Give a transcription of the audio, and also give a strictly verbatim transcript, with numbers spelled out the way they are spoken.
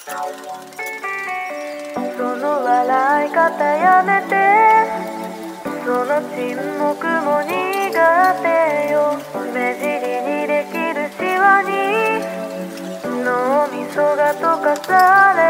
その笑い方やめて、その沈黙も苦手よ。目尻にできるシワに脳みそが溶かされ